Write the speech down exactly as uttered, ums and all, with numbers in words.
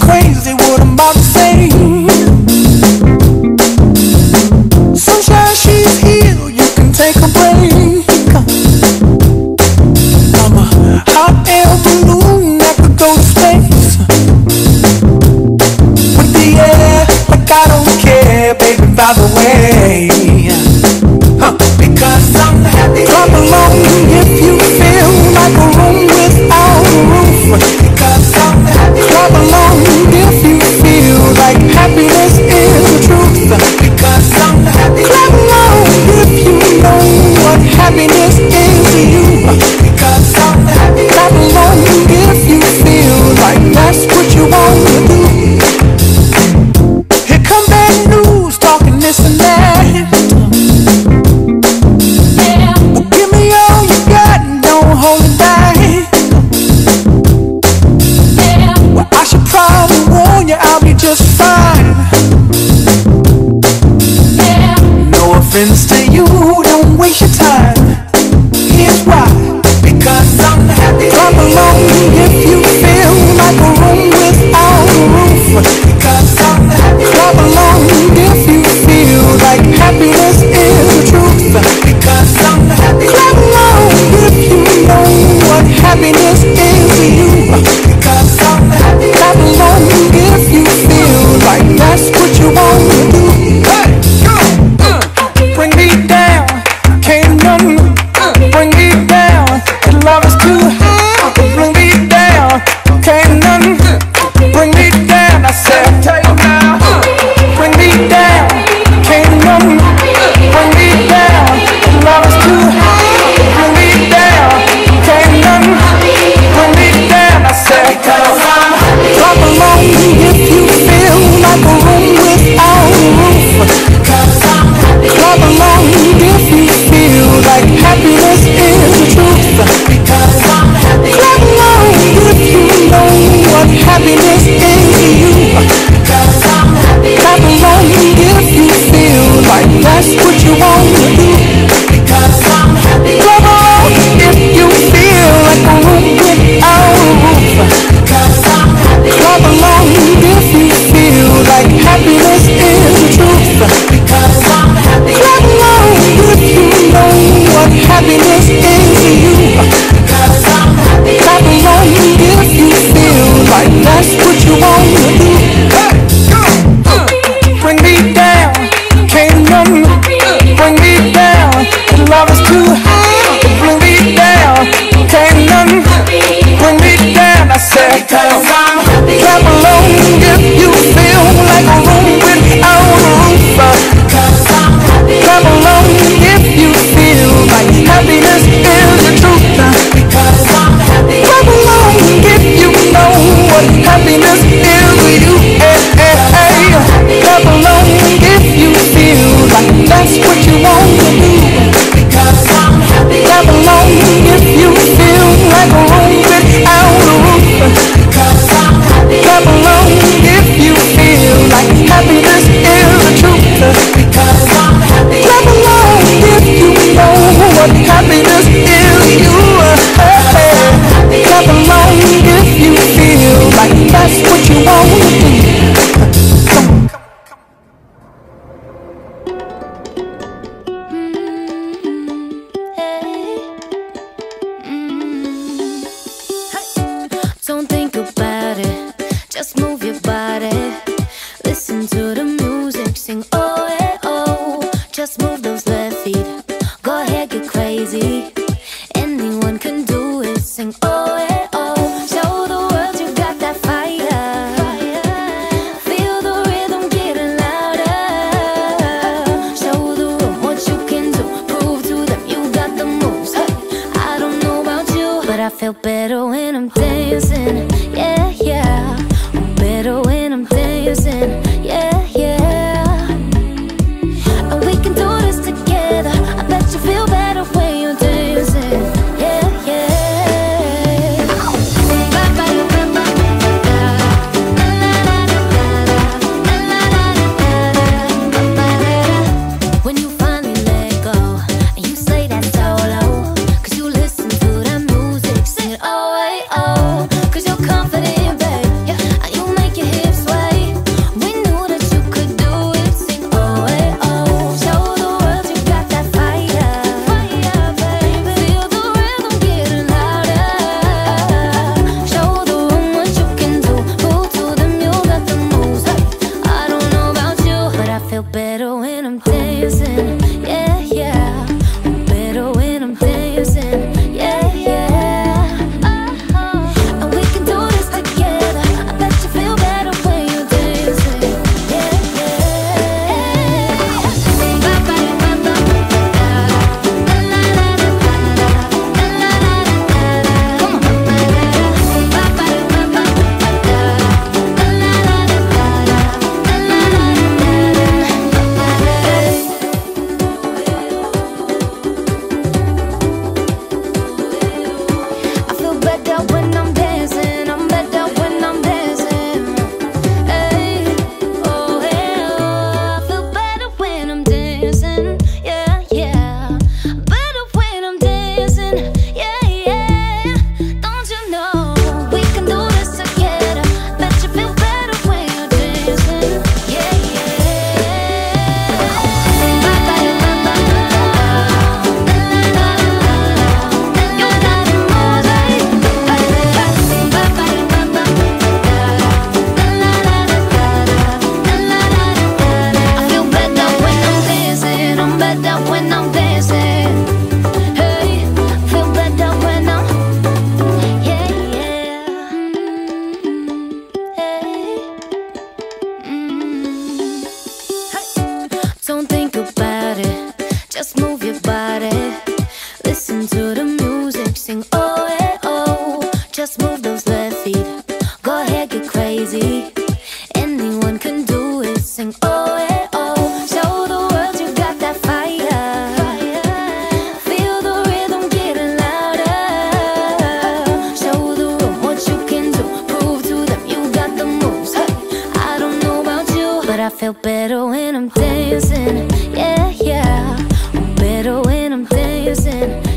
crazy what I'm about to say. Sunshine, she's here, you can take a break. I'm a hot air balloon that could go to space with the air, like I don't care, baby, by the way. Huh. Because I'm happy. Clap along if you feel like a room without a roof. Because I'm happy. Clap along if you feel like happiness is the truth. Because I'm happy. Clap along if you know what happiness is to you. Because I'm happy. Clap along if you feel like that's what you want to do. Here come bad news, talking this and that. Yeah. Well, give me all you got and don't hold it back. Yeah. Well, I should probably warn you, I'll be just fine. Yeah. No offense to you, don't waste your time. Here's why. Because I'm happy. Clap along if you feel like a room without a roof. Because I'm happy. Clap along if you feel like happiness is the truth. Because I'm happy. Clap along if you know what happiness is to you. Because I'm happy. Clap along if you feel like that's what you want to do. Hey, go, uh, bring me down, can't none uh, bring me down. The love is too high, bring me down, can't none bring me down. I said, take now, uh, bring me down, can't none bring me down. The love is too high, bring me down, can't none bring me down. I said, cause I'm clap along if you feel like a room without a roof. Cause I'm clap along if you feel like happiness is the truth. Because I'm happy. Clap along if you know what happiness is to you. Because I'm happy. Clap along if you feel like that's what you want to do. Because I'm happy. Clap along if you feel like a room without a roof. Because I'm happy. Clap along if you feel like happiness is the truth. Because I'm happy. Clap along if you know what happiness is to you. Because I'm happy. Clap along if you feel like that's what you want to do. Hey, go, uh, bring me down, can't none bring me down. The love is too high, bring me down, can't none bring me down. I said, cause I'm happy. Clap along if you feel like a room without a roof. Cause I'm happy. Clap along if you feel like happiness is the truth. Because I'm happy. Clap along if you know what happiness is to you. Hey, hey, hey. Clap along if you feel like that's what you want to do. Because I'm happy. Clap along if you feel like a room without a roof. Because I'm happy. Clap along if you feel like happiness is the truth. Because I'm happy. Clap along if you know what happiness is to you. Hey, clap along if you feel like that's what you want to do. Come on. Don't think about it, just move your body. Listen to the music, sing oh eh oh. Just move those left feet, go ahead, get crazy. Anyone can do it, sing oh eh oh. Show the world you got that fire. Feel the rhythm getting louder. Show the room what you can do, prove to them you got the moves. Hey, I don't know about you, but I feel better when I'm dancing. Yeah, yeah, I'm better when I'm dancing. Yeah, yeah. feel better when I'm dancing. Yeah, yeah. I'm better when I'm dancing. Yeah, yeah. And we can do this together. I bet you feel better when you're dancing. Yeah, yeah. I feel better when I'm dancing. I'm better when I'm dancing. Hey, oh yeah. I feel better when I'm dancing. Yeah, yeah. Better when I'm dancing. Yeah, yeah. Don't you know we can do this together? Bet you feel better when you're dancing. Yeah, I feel better when I'm dancing. I'm better when I'm dancing. Hey, feel better when I'm, yeah, yeah. Mm, hey, mm. Don't think about it, just move your body. Listen to the music, sing oh eh oh. Just move those left feet, go ahead, get crazy. Anyone can do it, sing oh eh oh. Show the world you got that fire. Feel the rhythm getting louder. Show the room what you can do, prove to them you got the moves. Hey, I don't know about you, but I feel better when I'm dancing. Yeah, yeah. I'm better when I'm dancing.